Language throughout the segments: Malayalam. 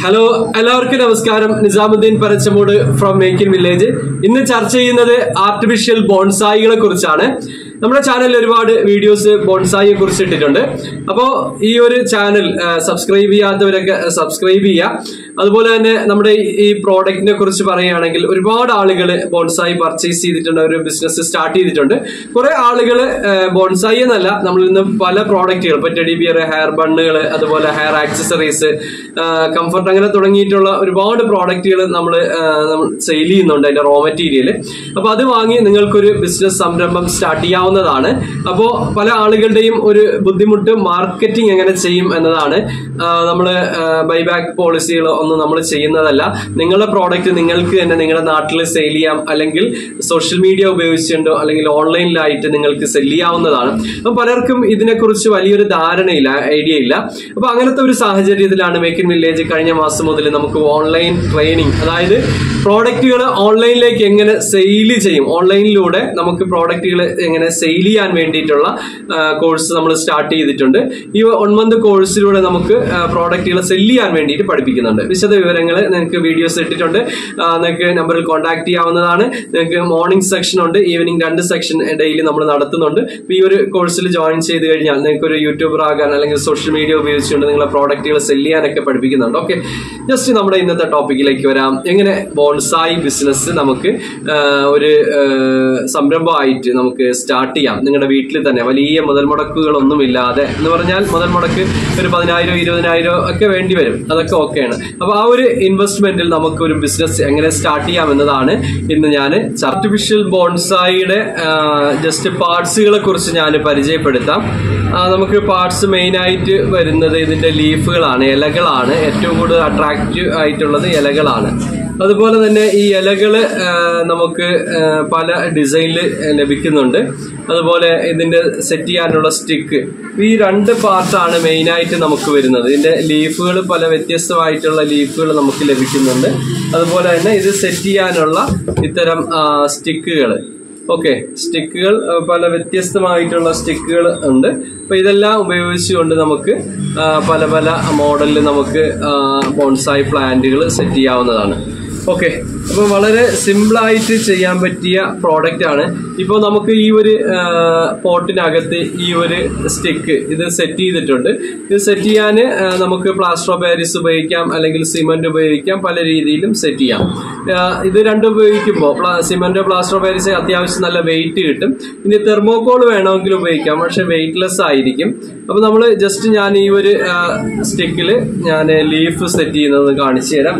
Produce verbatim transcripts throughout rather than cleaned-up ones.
ഹലോ എല്ലാവർക്കും നമസ്കാരം. Nizamuddin Parachamood from make in village. ഇന്ന് ചർച്ച ചെയ്യുന്നത് ആർട്ടിഫിഷ്യൽ ബോൺസായികളെ കുറിച്ചാണ്. നമ്മുടെ ചാനലിൽ ഒരുപാട് വീഡിയോസ് ബോൺസായിയെ കുറിച്ച് ഇട്ടിട്ടുണ്ട്. അപ്പോൾ ഈ ഒരു ചാനൽ സബ്സ്ക്രൈബ് ചെയ്യാത്തവരൊക്കെ സബ്സ്ക്രൈബ് ചെയ്യുക. അതുപോലെ തന്നെ നമ്മുടെ ഈ പ്രോഡക്റ്റിനെ കുറിച്ച് പറയുകയാണെങ്കിൽ ഒരുപാട് ആളുകൾ ബോൺസായി പർച്ചേസ് ചെയ്തിട്ടുണ്ട്, ഒരു ബിസിനസ് സ്റ്റാർട്ട് ചെയ്തിട്ടുണ്ട്. കുറെ ആളുകൾ ബോൺസായി എന്നല്ല, നമ്മളിൽ നിന്ന് പല പ്രോഡക്റ്റുകൾ, ഇപ്പൊ ടെഡി ബിയർ, ഹെയർ ബണ്ണുകൾ, അതുപോലെ ഹെയർ ആക്സസറീസ്, കംഫർട്ട്, അങ്ങനെ തുടങ്ങിയിട്ടുള്ള ഒരുപാട് പ്രോഡക്റ്റുകൾ നമ്മൾ സെയിൽ ചെയ്യുന്നുണ്ട്, അതിന്റെ റോ മെറ്റീരിയൽ. അപ്പൊ അത് വാങ്ങി നിങ്ങൾക്കൊരു ബിസിനസ് സംരംഭം സ്റ്റാർട്ട് ചെയ്യാവുന്നതാണ്. അപ്പോൾ പല ആളുകളുടെയും ഒരു ബുദ്ധിമുട്ട് മാർക്കറ്റിംഗ് എങ്ങനെ ചെയ്യും എന്നതാണ്. നമ്മള് ബൈബാക്ക് പോളിസികൾ ഒന്നും നമ്മൾ ചെയ്യുന്നതല്ല. നിങ്ങളുടെ പ്രോഡക്റ്റ് നിങ്ങൾക്ക് തന്നെ നിങ്ങളുടെ നാട്ടിൽ സെയിൽ ചെയ്യാം, അല്ലെങ്കിൽ സോഷ്യൽ മീഡിയ ഉപയോഗിച്ചുകൊണ്ടോ അല്ലെങ്കിൽ ഓൺലൈനിലായിട്ട് നിങ്ങൾക്ക് സെല് ചെയ്യാവുന്നതാണ്. അപ്പൊ പലർക്കും ഇതിനെക്കുറിച്ച് വലിയൊരു ധാരണയില്ല, ഐഡിയ ഇല്ല. അപ്പൊ അങ്ങനത്തെ ഒരു സാഹചര്യത്തിലാണ് മേക്ക് ഇൻ വില്ലേജ് കഴിഞ്ഞ മാസം മുതൽ നമുക്ക് ഓൺലൈൻ ട്രെയിനിങ്, അതായത് പ്രോഡക്റ്റുകൾ ഓൺലൈനിലേക്ക് എങ്ങനെ സെയിൽ ചെയ്യും, ഓൺലൈനിലൂടെ നമുക്ക് പ്രോഡക്റ്റുകൾ എങ്ങനെ സെയിൽ ചെയ്യാൻ വേണ്ടിയിട്ടുള്ള കോഴ്സ് നമ്മൾ സ്റ്റാർട്ട് ചെയ്തിട്ടുണ്ട്. ഈ വൺ മന്ത് കോഴ്സിലൂടെ നമുക്ക് പ്രോഡക്റ്റുകൾ സെല് ചെയ്യാൻ വേണ്ടിയിട്ട് പഠിപ്പിക്കുന്നുണ്ട്. വിശദ വിവരങ്ങൾ നിങ്ങൾക്ക് വീഡിയോസ് ഇട്ടിട്ടുണ്ട്. നിങ്ങൾക്ക് നമ്പറിൽ കോൺടാക്ട് ചെയ്യാവുന്നതാണ്. നിങ്ങൾക്ക് മോർണിംഗ് സെക്ഷൻ ഉണ്ട്, ഈവനിങ് രണ്ട് സെക്ഷൻ ഡെയിലി നമ്മൾ നടത്തുന്നുണ്ട്. ഈ ഒരു കോഴ്സിൽ ജോയിൻ ചെയ്ത് കഴിഞ്ഞാൽ നിങ്ങൾക്ക് ഒരു യൂട്യൂബർ ആകാൻ അല്ലെങ്കിൽ സോഷ്യൽ മീഡിയ ഉപയോഗിച്ചുകൊണ്ട് നിങ്ങളെ പ്രോഡക്റ്റുകൾ സെല് ചെയ്യാനൊക്കെ പഠിപ്പിക്കുന്നുണ്ട്. ഓക്കെ, ജസ്റ്റ് നമ്മുടെ ഇന്നത്തെ ടോപ്പിക്കിലേക്ക് വരാം. എങ്ങനെ ബോൺസായി ബിസിനസ് നമുക്ക് ഒരു സംരംഭമായിട്ട് നമുക്ക് സ്റ്റാർട്ട് ചെയ്യാം നിങ്ങളുടെ വീട്ടിൽ തന്നെ, വലിയ മുതൽ മുടക്കുകളൊന്നും ഇല്ലാതെ. എന്ന് പറഞ്ഞാൽ മുതൽ മുടക്ക് ഒരു പതിനായിരം ഇരുപതിനായിരം ഒക്കെ വേണ്ടി വരും, അതൊക്കെ ഓക്കെയാണ്. അപ്പൊ ആ ഒരു ഇൻവെസ്റ്റ്മെന്റിൽ നമുക്ക് ഒരു ബിസിനസ് എങ്ങനെ സ്റ്റാർട്ട് ചെയ്യാം എന്നതാണ് ഇന്ന് ഞാൻ ആർട്ടിഫിഷ്യൽ ബോൺസായിയുടെ ജസ്റ്റ് പാർട്സുകളെ കുറിച്ച് ഞാൻ പരിചയപ്പെടുത്താം. നമുക്ക് പാർട്സ് മെയിൻ ആയിട്ട് വരുന്നത് ഇതിന്റെ ലീഫുകളാണ്, ഇലകളാണ്. ഏറ്റവും കൂടുതൽ അട്രാക്റ്റീവ് ആയിട്ടുള്ളത് ഇലകളാണ്. അതുപോലെ തന്നെ ഈ ഇലകള് നമുക്ക് പല ഡിസൈനിൽ ലഭിക്കുന്നുണ്ട്. അതുപോലെ ഇതിന്റെ സെറ്റ് ചെയ്യാനുള്ള സ്റ്റിക്ക്, ഈ രണ്ട് പാർട്ടാണ് മെയിൻ ആയിട്ട് നമുക്ക് വരുന്നത്. ഇതിന്റെ ലീഫുകൾ പല വ്യത്യസ്തമായിട്ടുള്ള ലീഫുകൾ നമുക്ക് ലഭിക്കുന്നുണ്ട്. അതുപോലെ തന്നെ ഇത് സെറ്റ് ചെയ്യാനുള്ള ഇത്തരം സ്റ്റിക്കുകൾ, ഓക്കെ, സ്റ്റിക്കുകൾ പല വ്യത്യസ്തമായിട്ടുള്ള സ്റ്റിക്കുകൾ ഉണ്ട്. അപ്പൊ ഇതെല്ലാം ഉപയോഗിച്ചുകൊണ്ട് നമുക്ക് പല പല മോഡലിൽ നമുക്ക് ബോൺസായി പ്ലാന്റുകൾ സെറ്റ് ചെയ്യാവുന്നതാണ്. ഓക്കെ, അപ്പൊ വളരെ സിമ്പിളായിട്ട് ചെയ്യാൻ പറ്റിയ പ്രോഡക്റ്റ് ആണ്. ഇപ്പോൾ നമുക്ക് ഈ ഒരു പോട്ടിനകത്ത് ഈ ഒരു സ്റ്റിക്ക് ഇത് സെറ്റ് ചെയ്തിട്ടുണ്ട്. ഇത് സെറ്റ് ചെയ്യാൻ നമുക്ക് പ്ലാസ്റ്റർ ഓഫ് പാരീസ് ഉപയോഗിക്കാം, അല്ലെങ്കിൽ സിമന്റ് ഉപയോഗിക്കാം, പല രീതിയിലും സെറ്റ് ചെയ്യാം. ഇത് രണ്ടും ഉപയോഗിക്കുമ്പോൾ സിമന്റ്, പ്ലാസ്റ്റർ ഓഫ് പാരീസ് അത്യാവശ്യം നല്ല വെയിറ്റ് കിട്ടും. ഇനി തെർമോകോൾ വേണമെങ്കിൽ ഉപയോഗിക്കാം, പക്ഷെ വെയിറ്റ്ലെസ് ആയിരിക്കും. അപ്പൊ നമ്മൾ ജസ്റ്റ് ഞാൻ ഈ ഒരു സ്റ്റിക്കില് ഞാൻ ലീഫ് സെറ്റ് ചെയ്യുന്നത് കാണിച്ചു തരാം.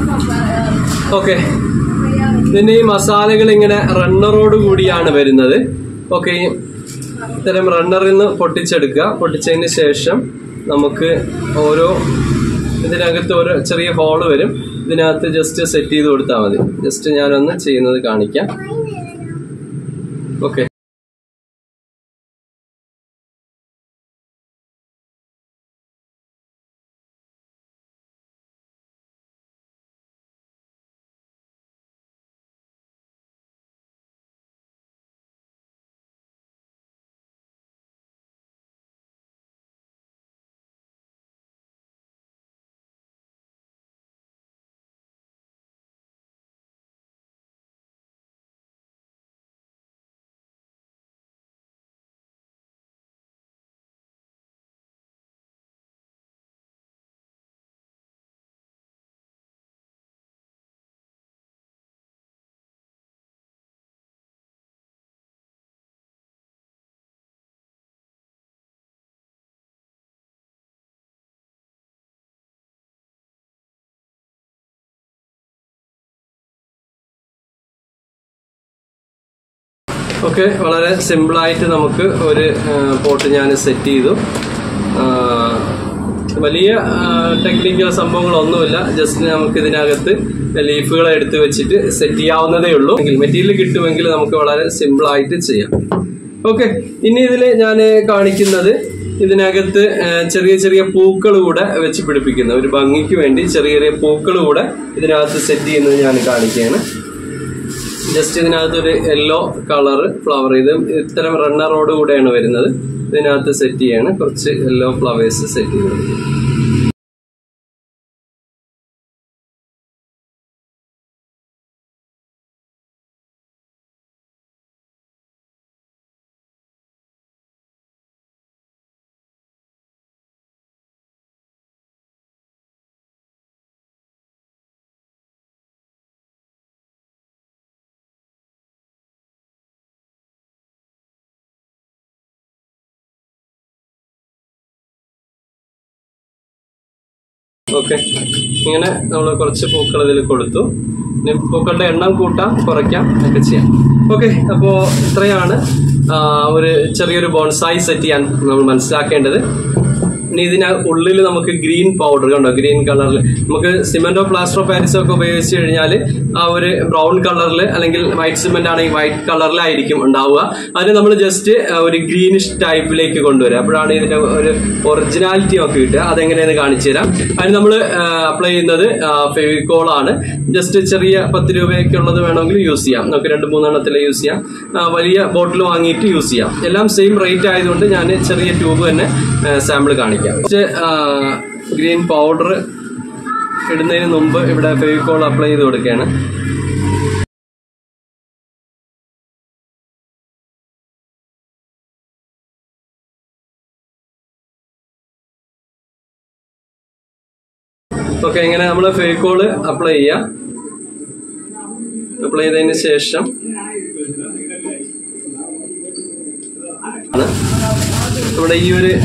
ഓക്കെ, ഇതിന്റെ ഈ മസാലകൾ ഇങ്ങനെ റണ്ണറോട് കൂടിയാണ് വരുന്നത്. ഓക്കെ, ഇത്തരം റണ്ണറിൽ നിന്ന് പൊട്ടിച്ചെടുക്കുക. പൊട്ടിച്ചതിന് ശേഷം നമുക്ക് ഓരോ ഇതിനകത്ത് ഓരോ ചെറിയ ഹോള് വരും. ഇതിനകത്ത് ജസ്റ്റ് സെറ്റ് ചെയ്ത് കൊടുത്താൽ മതി. ജസ്റ്റ് ഞാനൊന്ന് ചെയ്യുന്നത് കാണിക്കാം. ഓക്കെ, ഓക്കെ, വളരെ സിമ്പിളായിട്ട് നമുക്ക് ഒരു പോട്ട് ഞാൻ സെറ്റ് ചെയ്തു. വലിയ ടെക്നിക്കൽ സംഭവങ്ങളൊന്നുമില്ല. ജസ്റ്റ് നമുക്ക് ഇതിനകത്ത് ലീഫുകൾ എടുത്ത് വെച്ചിട്ട് സെറ്റ് ചെയ്യാവുന്നതേ ഉള്ളൂ. മെറ്റീരിയൽ കിട്ടുമെങ്കിൽ നമുക്ക് വളരെ സിമ്പിളായിട്ട് ചെയ്യാം. ഓക്കെ, ഇനി ഇതിൽ ഞാൻ കാണിക്കുന്നത് ഇതിനകത്ത് ചെറിയ ചെറിയ പൂക്കൾ കൂടെ വെച്ച് പിടിപ്പിക്കുന്ന ഒരു ഭംഗിക്ക് വേണ്ടി ചെറിയ ചെറിയ പൂക്കൾ കൂടെ ഇതിനകത്ത് സെറ്റ് ചെയ്യുന്നത് ഞാൻ കാണിക്കുകയാണ്. ജസ്റ്റ് ഇതിനകത്ത് ഒരു യെല്ലോ കളർ ഫ്ലവർ, ഇത് ഇത്തരം റണ്ണറോട് കൂടെയാണ് വരുന്നത്. ഇതിനകത്ത് സെറ്റ് ചെയ്യാണ് കുറച്ച് യെല്ലോ ഫ്ലവേഴ്സ് സെറ്റ് ചെയ്ത് ഓക്കെ, ഇങ്ങനെ നമ്മൾ കുറച്ച് പൂക്കൾ ഇതിൽ കൊടുത്തു. ഇനി പൂക്കളുടെ എണ്ണം കൂട്ടാം കുറയ്ക്കാം ഒക്കെ ചെയ്യാം. ഓക്കെ, അപ്പോൾ ഇത്രയാണ് ഒരു ചെറിയൊരു ബോൺസായി സെറ്റ് ചെയ്യാൻ നമ്മൾ മനസ്സിലാക്കേണ്ടത്. ഇനി ഇതിന് ഉള്ളിൽ നമുക്ക് ഗ്രീൻ പൗഡർ കണ്ടോ, ഗ്രീൻ കളറിൽ നമുക്ക് സിമെന്റോ പ്ലാസ്റ്ററോ പാരിസോ ഒക്കെ ഉപയോഗിച്ച് കഴിഞ്ഞാൽ ആ ഒരു ബ്രൗൺ കളറിൽ അല്ലെങ്കിൽ വൈറ്റ് സിമെന്റ് ആണെങ്കിൽ വൈറ്റ് കളറിലായിരിക്കും ഉണ്ടാവുക. അതിന് നമ്മൾ ജസ്റ്റ് ഒരു ഗ്രീനിഷ് ടൈപ്പിലേക്ക് കൊണ്ടുവരിക. അപ്പോഴാണ് ഇതിന്റെ ഒരു ഒറിജിനാലിറ്റി ഒക്കെ കിട്ടുക. അതെങ്ങനെയെന്ന് കാണിച്ചു തരാം. അതിന് നമ്മൾ അപ്ലൈ ചെയ്യുന്നത് ഫെവിക്കോൾ ആണ്. ജസ്റ്റ് ചെറിയ പത്ത് രൂപയൊക്കെ ഉള്ളത് വേണമെങ്കിൽ യൂസ് ചെയ്യാം. നമുക്ക് രണ്ട് മൂന്നെണ്ണത്തിൽ യൂസ് ചെയ്യാം. വലിയ ബോട്ടിൽ വാങ്ങിയിട്ട് യൂസ് ചെയ്യാം. എല്ലാം സെയിം റേറ്റ് ആയതുകൊണ്ട് ഞാൻ ചെറിയ ട്യൂബ് തന്നെ സാമ്പിൾ കാണിക്കാം. ഗ്രീൻ പൗഡർ ഇടുന്നതിന് മുമ്പ് ഇവിടെ ഫെവിക്കോൾ അപ്ലൈ ചെയ്ത് കൊടുക്കുകയാണ്. ഓക്കെ, ഇങ്ങനെ നമ്മൾ ഫെവിക്കോള് അപ്ലൈ ചെയ്യാം. അപ്ലൈ ചെയ്തതിന് ശേഷം നമ്മുടെ ഈ ഒരു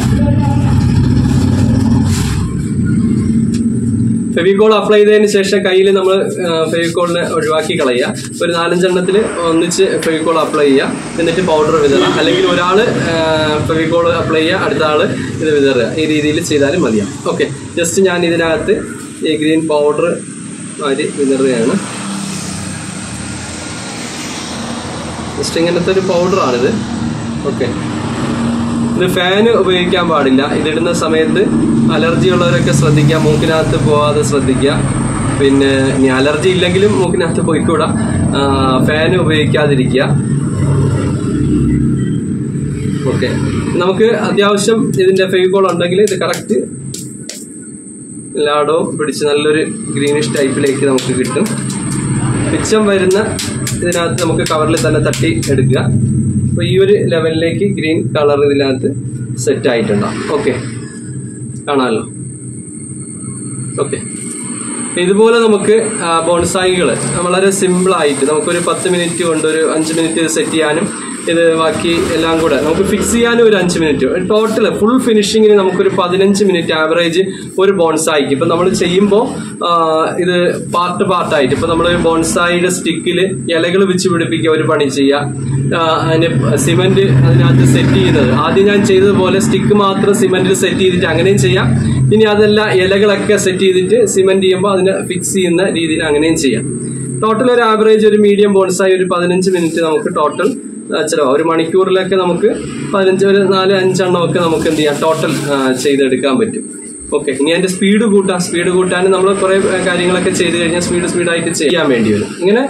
ഫെവിക്കോൾ അപ്ലൈ ചെയ്തതിന് ശേഷം കയ്യിൽ നമ്മൾ ഫെവിക്കോളിനെ ഒഴിവാക്കി കളയുക. ഒരു നാലഞ്ചെണ്ണത്തിൽ ഒന്നിച്ച് ഫെവിക്കോൾ അപ്ലൈ ചെയ്യുക. എന്നിട്ട് പൗഡർ വിതറുക. അല്ലെങ്കിൽ ഒരാൾ ഫെവിക്കോൾ അപ്ലൈ ചെയ്യുക, അടുത്ത ആൾ ഇത് വിതറുക. ഈ രീതിയിൽ ചെയ്താലും മതിയാവും. ഓക്കെ, ജസ്റ്റ് ഞാൻ ഇതിനകത്ത് ഈ ഗ്രീൻ പൗഡർ മാറ്റി വിതറുകയാണ്. ജസ്റ്റ് ഇങ്ങനത്തെ ഒരു പൗഡറാണിത്. ഓക്കെ, ഇത് ഫാന് ഉപയോഗിക്കാൻ പാടില്ല. ഇതിടുന്ന സമയത്ത് അലർജി ഉള്ളവരൊക്കെ ശ്രദ്ധിക്കുക, മൂക്കിനകത്ത് പോവാതെ ശ്രദ്ധിക്കുക. പിന്നെ ഇനി അലർജി ഇല്ലെങ്കിലും മൂക്കിനകത്ത് പോയിക്കൂടാ. ഫാന് ഉപയോഗിക്കാതിരിക്കുക. ഓക്കെ, നമുക്ക് അത്യാവശ്യം ഇതിന്റെ ഫെവിക്കോൾ ഉണ്ടെങ്കിൽ ഇത് കറക്റ്റ് എല്ലായിടവും പിടിച്ച് നല്ലൊരു ഗ്രീനിഷ് ടൈപ്പിലേക്ക് നമുക്ക് കിട്ടും. മിച്ചം വരുന്ന ഇതിനകത്ത് നമുക്ക് കവറിൽ തന്നെ തട്ടി എടുക്കുക. അപ്പോൾ ഈ ഒരു ലെവലിലേക്ക് ഗ്രീൻ കളർ ഇതിനകത്ത് സെറ്റ് ആയിട്ടുണ്ടാവും. ഓക്കെ, കാണാമല്ലോ. ഓക്കെ, ഇതുപോലെ നമുക്ക് ബോൺസായികൾ വളരെ സിമ്പിളായിട്ട് നമുക്കൊരു പത്ത് മിനിറ്റ് കൊണ്ട് ഒരു അഞ്ച് മിനിറ്റ് സെറ്റ് ചെയ്യാനും ഇത് ബാക്കി എല്ലാം കൂടെ നമുക്ക് ഫിക്സ് ചെയ്യാനും ഒരു അഞ്ച് മിനിറ്റ്, ടോട്ടൽ ഫുൾ ഫിനിഷിങ്ങിന് നമുക്കൊരു പതിനഞ്ച് മിനിറ്റ് ആവറേജ് ഒരു ബോൺസായിക്ക്. ഇപ്പം നമ്മൾ ചെയ്യുമ്പോൾ ഇത് പാർട്ട് പാർട്ടായിട്ട് ഇപ്പം നമ്മൾ ബോൺസായിയുടെ സ്റ്റിക്കിൽ ഇലകൾ വെച്ച് പിടിപ്പിക്കുക ഒരു പണി ചെയ്യുക. അതിന് സിമെന്റ് അതിനകത്ത് സെറ്റ് ചെയ്യുന്നത് ആദ്യം ഞാൻ ചെയ്തതുപോലെ സ്റ്റിക്ക് മാത്രം സിമെന്റിൽ സെറ്റ് ചെയ്തിട്ട് അങ്ങനെയും ചെയ്യാം. ഇനി അതല്ല ഇലകളൊക്കെ സെറ്റ് ചെയ്തിട്ട് സിമെന്റ് ചെയ്യുമ്പോൾ അതിനെ ഫിക്സ് ചെയ്യുന്ന രീതിയിൽ അങ്ങനെയും ചെയ്യാം. ടോട്ടൽ ഒരു ആവറേജ് ഒരു മീഡിയം ബോൺസായി ഒരു പതിനഞ്ച് മിനിറ്റ് നമുക്ക് ടോട്ടൽ ചിലവ്. ഒരു മണിക്കൂറിലൊക്കെ നമുക്ക് പതിനഞ്ച് ഒരു നാല് അഞ്ചെണ്ണം ഒക്കെ നമുക്ക് എന്ത് ചെയ്യാം ടോട്ടൽ ചെയ്തെടുക്കാൻ പറ്റും. ഓക്കെ, ഇനി അതിന്റെ സ്പീഡ് കൂട്ടാം. സ്പീഡ് കൂട്ടാൻ നമ്മൾ കുറെ കാര്യങ്ങളൊക്കെ ചെയ്ത് കഴിഞ്ഞാൽ സ്പീഡ് സ്പീഡായിട്ട് ചെയ്യാൻ വേണ്ടി വരും. ഇങ്ങനെ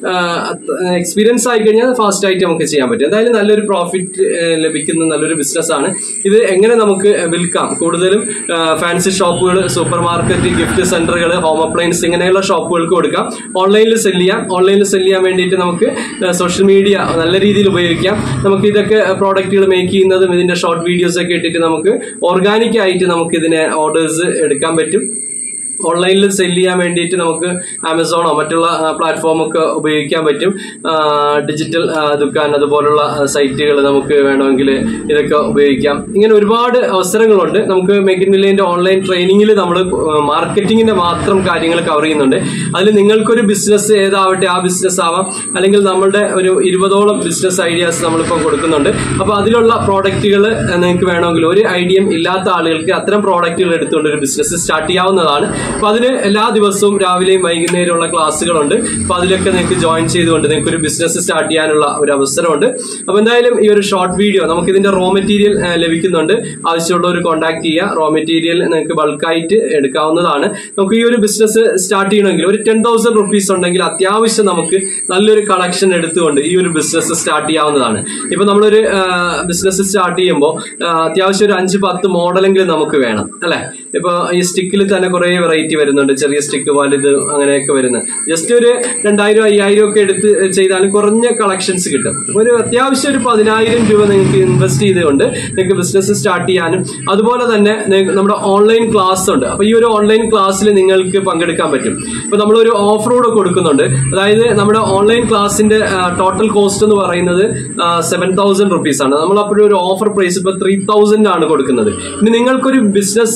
എക്സ്പീരിയൻസ് ആയി കഴിഞ്ഞാൽ ഫാസ്റ്റ് ആയിട്ട് നമുക്ക് ചെയ്യാൻ പറ്റും. എന്തായാലും നല്ലൊരു പ്രോഫിറ്റ് ലഭിക്കുന്ന നല്ലൊരു ബിസിനസ് ആണ് ഇത്. എങ്ങനെ നമുക്ക് വിൽക്കാം? കൂടുതലും ഫാൻസി ഷോപ്പുകൾ, സൂപ്പർ മാർക്കറ്റ്, ഗിഫ്റ്റ് സെന്ററുകൾ, ഹോം അപ്ലയൻസ് ഇങ്ങനെയുള്ള ഷോപ്പുകൾക്ക് കൊടുക്കാം. ഓൺലൈനിൽ സെല് ചെയ്യാം. ഓൺലൈനിൽ സെല് ചെയ്യാൻ വേണ്ടിയിട്ട് നമുക്ക് സോഷ്യൽ മീഡിയ നല്ല രീതിയിൽ ഉപയോഗിക്കാം. നമുക്ക് ഇതൊക്കെ പ്രോഡക്റ്റുകൾ മേക്ക് ചെയ്യുന്നതും ഇതിന്റെ ഷോർട്ട് വീഡിയോസ് ഒക്കെ ഇട്ടിട്ട് നമുക്ക് ഓർഗാനിക് ആയിട്ട് നമുക്ക് ഇതിനെ ഓർഡേഴ്സ് എടുക്കാൻ പറ്റും. ഓൺലൈനിൽ സെല് ചെയ്യാൻ വേണ്ടിയിട്ട് നമുക്ക് ആമസോണോ മറ്റുള്ള പ്ലാറ്റ്ഫോമൊക്കെ ഉപയോഗിക്കാൻ പറ്റും. ഡിജിറ്റൽ ദുക്കാൻ അതുപോലുള്ള സൈറ്റുകൾ നമുക്ക് വേണമെങ്കിൽ ഇതൊക്കെ ഉപയോഗിക്കാം. ഇങ്ങനെ ഒരുപാട് അവസരങ്ങളുണ്ട്. നമുക്ക് മേക്ക് ഇൻ വില്ലേജിന്റെ ഓൺലൈൻ ട്രെയിനിങ്ങിൽ നമ്മൾ മാർക്കറ്റിങ്ങിന്റെ മാത്രം കാര്യങ്ങൾ കവർ ചെയ്യുന്നുണ്ട്. അതിൽ നിങ്ങൾക്കൊരു ബിസിനസ് ഏതാവട്ടെ ആ ബിസിനസ് ആവാം, അല്ലെങ്കിൽ നമ്മളുടെ ഒരു ഇരുപതോളം ബിസിനസ് ഐഡിയാസ് നമ്മളിപ്പോൾ കൊടുക്കുന്നുണ്ട്. അപ്പോൾ അതിലുള്ള പ്രോഡക്റ്റുകൾ നിങ്ങൾക്ക് വേണമെങ്കിൽ ഒരു ഐഡിയയും ഇല്ലാത്ത ആളുകൾക്ക് അത്തരം പ്രോഡക്റ്റുകൾ എടുത്തുകൊണ്ട് ഒരു ബിസിനസ് സ്റ്റാർട്ട് ചെയ്യാവുന്നതാണ്. അപ്പൊ അതിന് എല്ലാ ദിവസവും രാവിലെയും വൈകുന്നേരമുള്ള ക്ലാസ്സുകളുണ്ട്. അപ്പൊ അതിലൊക്കെ നിങ്ങൾക്ക് ജോയിൻ ചെയ്തുകൊണ്ട് നിങ്ങൾക്ക് ഒരു ബിസിനസ് സ്റ്റാർട്ട് ചെയ്യാനുള്ള ഒരു അവസരമുണ്ട്. അപ്പൊ എന്തായാലും ഈ ഒരു ഷോർട്ട് വീഡിയോ നമുക്ക് ഇതിന്റെ റോ മെറ്റീരിയൽ ലഭിക്കുന്നുണ്ട്. ആവശ്യമുള്ളവർ കോൺടാക്ട് ചെയ്യുക. റോ മെറ്റീരിയൽ നിങ്ങൾക്ക് ബൾക്കായിട്ട് എടുക്കാവുന്നതാണ്. നമുക്ക് ഈ ഒരു ബിസിനസ് സ്റ്റാർട്ട് ചെയ്യണമെങ്കിൽ ഒരു ടെൻ തൗസൻഡ് റുപ്പീസ് ഉണ്ടെങ്കിൽ അത്യാവശ്യം നമുക്ക് നല്ലൊരു കളക്ഷൻ എടുത്തുകൊണ്ട് ഈ ഒരു ബിസിനസ് സ്റ്റാർട്ട് ചെയ്യാവുന്നതാണ്. ഇപ്പൊ നമ്മളൊരു ബിസിനസ് സ്റ്റാർട്ട് ചെയ്യുമ്പോൾ അത്യാവശ്യം ഒരു അഞ്ച് പത്ത് മോഡലെങ്കിലും നമുക്ക് വേണം അല്ലെ. ഇപ്പൊ ഈ സ്റ്റിക്കിൽ തന്നെ കുറെ വെറൈറ്റി വരുന്നുണ്ട്. ചെറിയ സ്റ്റിക്ക്, വലുത്, അങ്ങനെയൊക്കെ വരുന്നത്. ജസ്റ്റ് ഒരു രണ്ടായിരം അയ്യായിരം ഒക്കെ എടുത്ത് ചെയ്താലും കുറഞ്ഞ കളക്ഷൻസ് കിട്ടും. ഒരു അത്യാവശ്യം ഒരു പതിനായിരം രൂപ നിങ്ങൾക്ക് ഇൻവെസ്റ്റ് ചെയ്തുകൊണ്ട് നിങ്ങൾക്ക് ബിസിനസ് സ്റ്റാർട്ട് ചെയ്യാനും അതുപോലെ തന്നെ നമ്മുടെ ഓൺലൈൻ ക്ലാസ് ഉണ്ട്. അപ്പൊ ഈ ഒരു ഓൺലൈൻ ക്ലാസ്സിൽ നിങ്ങൾക്ക് പങ്കെടുക്കാൻ പറ്റും. ഇപ്പൊ നമ്മളൊരു ഓഫർ കൂടെ കൊടുക്കുന്നുണ്ട്. അതായത് നമ്മുടെ ഓൺലൈൻ ക്ലാസിന്റെ ടോട്ടൽ കോസ്റ്റ് എന്ന് പറയുന്നത് സെവൻ തൗസൻഡ് റുപ്പീസ് ആണ്. നമ്മൾ അപ്പോഴും ഒരു ഓഫർ പ്രൈസ് ഇപ്പൊ ത്രീ തൗസൻഡ് ആണ് കൊടുക്കുന്നത്. ഇനി നിങ്ങൾക്കൊരു ബിസിനസ് ചെയ്യാൻ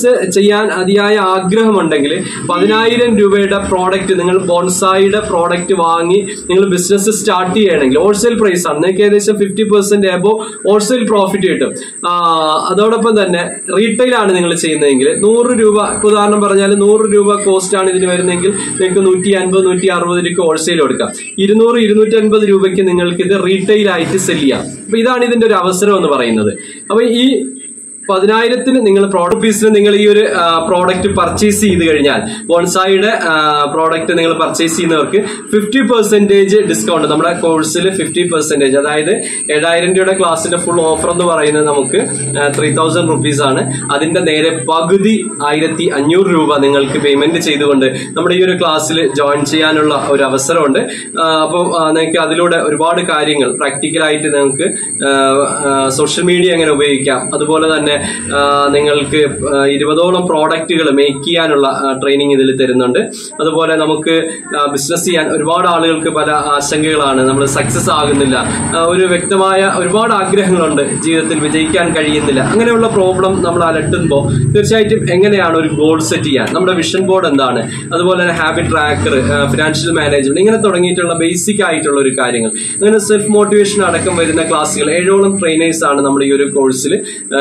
ചെയ്യാൻ അതിയായ ആഗ്രഹമുണ്ടെങ്കിൽ പതിനായിരം രൂപയുടെ പ്രോഡക്റ്റ് നിങ്ങൾ ബോൺസായിയുടെ പ്രോഡക്റ്റ് വാങ്ങി നിങ്ങൾ ബിസിനസ് സ്റ്റാർട്ട് ചെയ്യണമെങ്കിൽ ഹോൾസെയിൽ പ്രൈസ് ആണ്, നിങ്ങൾക്ക് ഏകദേശം fifty percent above wholesale profit കിട്ടും. അതോടൊപ്പം തന്നെ റീറ്റെയിൽ ആണ് നിങ്ങൾ ചെയ്യുന്നതെങ്കിൽ നൂറ് രൂപ ഉദാഹരണം പറഞ്ഞാൽ നൂറ് രൂപ കോസ്റ്റ് ആണ് ഇതിന് വരുന്നതെങ്കിൽ നിങ്ങൾക്ക് നൂറ്റി അൻപത് നൂറ്റി അറുപത് രൂപ ഹോൾസെയിൽ കൊടുക്കാം. ഇരുന്നൂറ് ഇരുന്നൂറ്റി അൻപത് രൂപയ്ക്ക് നിങ്ങൾക്ക് ഇത് റീറ്റെയിൽ ആയിട്ട് സെല് ചെയ്യാം. അപ്പൊ ഇതാണ് ഇതിന്റെ ഒരു അവസരം എന്ന് പറയുന്നത്. അപ്പൊ ഈ പതിനായിരത്തിന് നിങ്ങൾ പ്രോഡക്റ്റ് പീസിന് നിങ്ങൾ ഈ ഒരു പ്രോഡക്റ്റ് പർച്ചേസ് ചെയ്ത് കഴിഞ്ഞാൽ ബോൺസായിയുടെ പ്രോഡക്റ്റ് നിങ്ങൾ പർച്ചേസ് ചെയ്യുന്നവർക്ക് ഫിഫ്റ്റി പെർസെന്റേജ് ഡിസ്കൗണ്ട് നമ്മുടെ കോഴ്സിൽ ഫിഫ്റ്റി പെർസെന്റേജ് അതായത് ഏഴായിരം രൂപയുടെ ക്ലാസ്സിന്റെ ഫുൾ ഓഫർ എന്ന് പറയുന്നത് നമുക്ക് ത്രീ തൗസൻഡ് റുപ്പീസ് ആണ്. അതിന്റെ നേരെ പകുതി ആയിരത്തി അഞ്ഞൂറ് രൂപ നിങ്ങൾക്ക് പേയ്മെന്റ് ചെയ്തുകൊണ്ട് നമ്മുടെ ഈ ഒരു ക്ലാസ്സിൽ ജോയിൻ ചെയ്യാനുള്ള ഒരു അവസരമുണ്ട്. അപ്പം നിങ്ങൾക്ക് അതിലൂടെ ഒരുപാട് കാര്യങ്ങൾ പ്രാക്ടിക്കലായിട്ട് നിങ്ങൾക്ക് സോഷ്യൽ മീഡിയ എങ്ങനെ ഉപയോഗിക്കാം, അതുപോലെ തന്നെ നിങ്ങൾക്ക് ഇരുപതോളം പ്രോഡക്റ്റുകൾ മേക്ക് ചെയ്യാനുള്ള ട്രെയിനിങ് ഇതിൽ തരുന്നുണ്ട്. അതുപോലെ നമുക്ക് ബിസിനസ് ചെയ്യാൻ ഒരുപാട് ആളുകൾക്ക് പല ആശങ്കകളാണ്, നമ്മൾ സക്സസ് ആകുന്നില്ല, ഒരു വ്യക്തമായ ഒരുപാട് ആഗ്രഹങ്ങളുണ്ട്, ജീവിതത്തിൽ വിജയിക്കാൻ കഴിയുന്നില്ല. അങ്ങനെയുള്ള പ്രോബ്ലം നമ്മൾ അലട്ടുമ്പോൾ തീർച്ചയായിട്ടും എങ്ങനെയാണ് ഒരു ഗോൾ സെറ്റ് ചെയ്യാൻ, നമ്മുടെ വിഷൻ ബോർഡ് എന്താണ്, അതുപോലെ തന്നെ ഹാബിറ്റ് ട്രാക്കർ, ഫിനാൻഷ്യൽ മാനേജ്മെന്റ്, ഇങ്ങനെ തുടങ്ങിയിട്ടുള്ള ബേസിക് ആയിട്ടുള്ള ഒരു കാര്യങ്ങൾ, അങ്ങനെ സെൽഫ് മോട്ടിവേഷൻ അടക്കം വരുന്ന ക്ലാസ്സുകൾ ഏഴോളം ട്രെയിനേഴ്സ് ആണ് നമ്മുടെ ഈ ഒരു കോഴ്സിൽ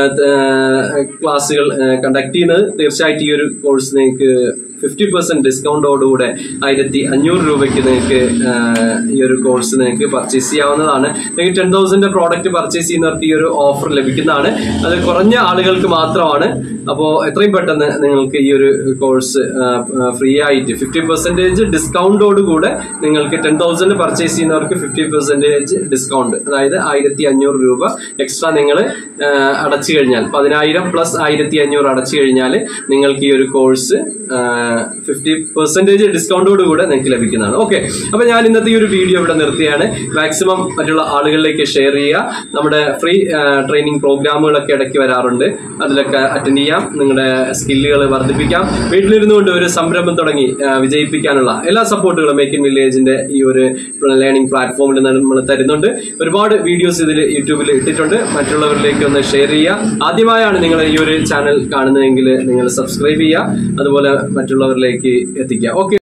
ക്ലാസ്സുകൾ കണ്ടക്ട് ചെയ്യുന്നത്. തീർച്ചയായിട്ടും ഈ ഒരു കോഴ്സ് നിങ്ങൾക്ക് ഫിഫ്റ്റി പെർസെന്റ് ഡിസ്കൗണ്ടോടുകൂടെ ആയിരത്തി അഞ്ഞൂറ് രൂപയ്ക്ക് നിങ്ങൾക്ക് ഈ ഒരു കോഴ്സ് നിങ്ങൾക്ക് പർച്ചേസ് ചെയ്യാവുന്നതാണ്. നിങ്ങൾക്ക് ടെൻ തൗസൻഡ് പ്രോഡക്റ്റ് പർച്ചേസ് ചെയ്യുന്നവർക്ക് ഈ ഒരു ഓഫർ ലഭിക്കുന്നതാണ്. അത് കുറഞ്ഞ ആളുകൾക്ക് മാത്രമാണ്. അപ്പോൾ എത്രയും പെട്ടെന്ന് നിങ്ങൾക്ക് ഈ ഒരു കോഴ്സ് ഫ്രീ ആയിട്ട് ഫിഫ്റ്റി പെർസെന്റേജ് ഡിസ്കൗണ്ടോടുകൂടെ നിങ്ങൾക്ക് ടെൻ തൗസൻഡ് പർച്ചേസ് ചെയ്യുന്നവർക്ക് ഫിഫ്റ്റി പെർസെന്റേജ് ഡിസ്കൗണ്ട്, അതായത് ആയിരത്തി അഞ്ഞൂറ് രൂപ എക്സ്ട്രാ നിങ്ങൾ അടച്ചു കഴിഞ്ഞാൽ പതിനായിരം പ്ലസ് ആയിരത്തി അഞ്ഞൂറ് അടച്ചു കഴിഞ്ഞാൽ നിങ്ങൾക്ക് ഈ ഒരു കോഴ്സ് ഫിഫ്റ്റി പെർസെന്റേജ് ഡിസ്കൗണ്ടോട് കൂടെ നിങ്ങൾക്ക് ലഭിക്കുന്നതാണ്. ഓക്കെ, അപ്പൊ ഞാൻ ഇന്നത്തെ ഈ ഒരു വീഡിയോ ഇവിടെ നിർത്തിയാണ്. മാക്സിമം മറ്റുള്ള ആളുകളിലേക്ക് ഷെയർ ചെയ്യുക. നമ്മുടെ ഫ്രീ ട്രെയിനിങ് പ്രോഗ്രാമുകളൊക്കെ ഇടയ്ക്ക് വരാറുണ്ട്, അതിലൊക്കെ അറ്റൻഡ് ചെയ്യാം, നിങ്ങളുടെ സ്കില്ലുകൾ വർദ്ധിപ്പിക്കാം. വീട്ടിലിരുന്നുകൊണ്ട് ഒരു സംരംഭം തുടങ്ങി വിജയിപ്പിക്കാനുള്ള എല്ലാ സപ്പോർട്ടുകളും മേക്ക് ഇൻ വില്ലേജിന്റെ ഈ ഒരു ലേണിംഗ് പ്ലാറ്റ്ഫോമിൽ നമ്മൾ തരുന്നുണ്ട്. ഒരുപാട് വീഡിയോസ് ഇതിൽ യൂട്യൂബിൽ ഇട്ടിട്ടുണ്ട്, മറ്റുള്ളവരിലേക്ക് ഒന്ന് ഷെയർ ചെയ്യുക. ആദ്യമായാണ് നിങ്ങൾ ഈ ഒരു ചാനൽ കാണുന്നതെങ്കിൽ നിങ്ങൾ സബ്സ്ക്രൈബ് ചെയ്യുക, അതുപോലെ മറ്റുള്ളവരിലേക്ക് എത്തിക്കുക. ഓക്കെ.